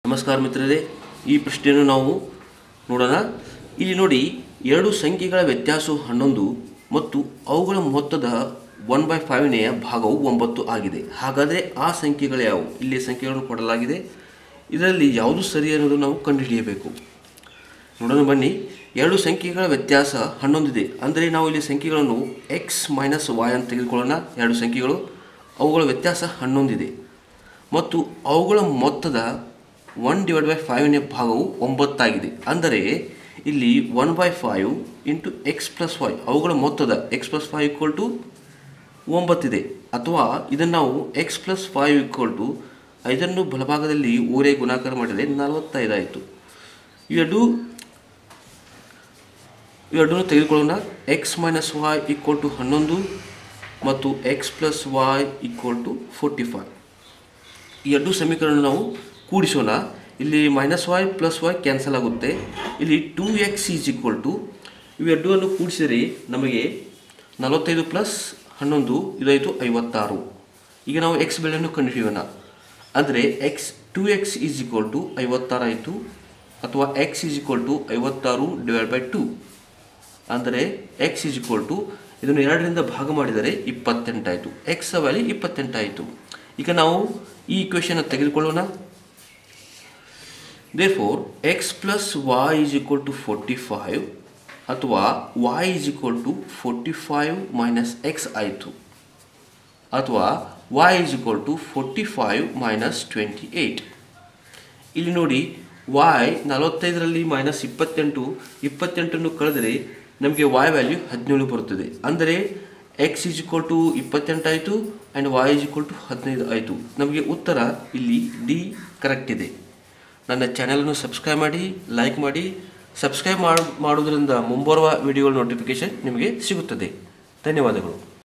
ನಮಸ್ಕಾರ ಮಿತ್ರರೇ, ಈ ಪ್ರಶ್ನೆಯನ್ನು ನಾವು ನೋಡೋಣ. ಇಲ್ಲಿ ನೋಡಿ, ಎರಡು ಸಂಖ್ಯೆಗಳ ವ್ಯತ್ಯಾಸವು 11 ಮತ್ತು ಅವುಗಳ ಮೊತ್ತದ 1/5ನೆಯ ಭಾಗವು 9 ಆಗಿದೆ. ಹಾಗಾದರೆ ಆ ಸಂಖ್ಯೆಗಳು ಯಾವುವು? ಇಲ್ಲಿ ಸಂಖ್ಯೆಗಳನ್ನು ಕೊಡಲಾಗಿದೆ. ಇದರಲ್ಲಿ ಯಾವುದು ಸರಿ ಅನ್ನೋದು ನಾವು ಕಂಡುಹಿಡಿಯಬೇಕು. ನೋಡೋಣ ಬನ್ನಿ. ಎರಡು ಸಂಖ್ಯೆಗಳ ವ್ಯತ್ಯಾಸ 11 ಇದೆ. ಅಂದರೆ ನಾವು ಇಲ್ಲಿ ಸಂಖ್ಯೆಗಳನ್ನು x ಮೈನಸ್ y ಅಂತ ತೆಗೆದುಕೊಳ್ಳೋಣ. ಎರಡು ಸಂಖ್ಯೆಗಳು, ಅವುಗಳ ವ್ಯತ್ಯಾಸ 11 ಇದೆ ಮತ್ತು ಅವುಗಳ ಮೊತ್ತದ 1/5ನೇ ಭಾಗವು 9 ಆಗಿದೆ. ಅಂದರೆ ಇಲ್ಲಿ 1/5 ಇಂಟು ಎಕ್ಸ್ ಪ್ಲಸ್ ವೈ, ಅವುಗಳ ಮೊತ್ತದ x ಪ್ಲಸ್ 5 ಈಕ್ವಲ್ ಟು 9 ಇದೆ. ಅಥವಾ ಇದನ್ನು ನಾವು x ಪ್ಲಸ್ 5 ಈಕ್ವಲ್ ಟು 5ಅನ್ನು ಬಲಭಾಗದಲ್ಲಿ ಊರೇ ಗುಣಾಕಾರ ಮಾಡಿದರೆ 45 ಆಯಿತು. ಇವೆರಡನ್ನು ತೆಗೆದುಕೊಳ್ಳೋಣ. x minus y equal to 11 ಮತ್ತು x plus y equal to 45. ಈ ಎರಡು ಸಮೀಕರಣ ನಾವು ಕೂಡಿಸೋಣ. ಇಲ್ಲಿ minus y plus y cancel ಆಗುತ್ತೆ. ಇಲ್ಲಿ 2x ಈಸ್ ಈಕ್ವಲ್ ಟು, ಇವೆರಡನ್ನು ಕೂಡಿಸಿದರೆ ನಮಗೆ 45 ಪ್ಲಸ್ 11 ಇದಾಯಿತು 56. ಈಗ ನಾವು x ಬೆಲೆಯನ್ನು ಕಂಡುಹಿಡಿಯೋಣ. ಅಂದರೆ 2x ಈಸ್ ಈಕ್ವಲ್ ಟು 56 ಆಯಿತು. ಅಥವಾ x ಈಸ್ ಈಕ್ವಲ್ ಟು 56/2. ಅಂದರೆ x ಈಸ್ ಈಕ್ವಲ್ ಟು, ಇದನ್ನು 2ರಿಂದ ಭಾಗ ಮಾಡಿದರೆ 28 ಆಯಿತು. x ವ್ಯಾಲ್ಯೂ 28 ಆಯಿತು. ಈಗ ನಾವು ಈ ಇಕ್ವೇಷನ್ ತೆಗೆದುಕೊಳ್ಳೋಣ. Therefore x plus y is equal to 45 ಅಥವಾ y is equal to 45 minus x ಆಯಿತು. ಅಥವಾ y is equal to 45 minus 28. ಇಲ್ಲಿ ನೋಡಿ, y 45ರಲ್ಲಿ ಮೈನಸ್ 28 ಕಳೆದರೆ ನಮಗೆ y ವ್ಯಾಲ್ಯೂ 17 ಬರುತ್ತದೆ. ಅಂದರೆ x is equal to 28 ಆಯಿತು and y is equal to 15 ಆಯಿತು. ನಮಗೆ ಉತ್ತರ ಇಲ್ಲಿ ಡಿ ಕರೆಕ್ಟ್ ಇದೆ. ನನ್ನ ಚಾನೆಲನ್ನು ಸಬ್ಸ್ಕ್ರೈಬ್ ಮಾಡಿ, ಲೈಕ್ ಮಾಡಿ. ಸಬ್ಸ್ಕ್ರೈಬ್ ಮಾಡೋದ್ರಿಂದ ಮುಂಬರುವ ವಿಡಿಯೋಗಳ ನೋಟಿಫಿಕೇಷನ್ ನಿಮಗೆ ಸಿಗುತ್ತದೆ. ಧನ್ಯವಾದಗಳು.